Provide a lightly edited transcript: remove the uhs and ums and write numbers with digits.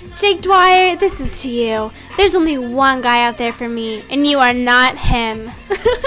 Jake Dwyer, this is to you. There's only one guy out there for me, and you are not him.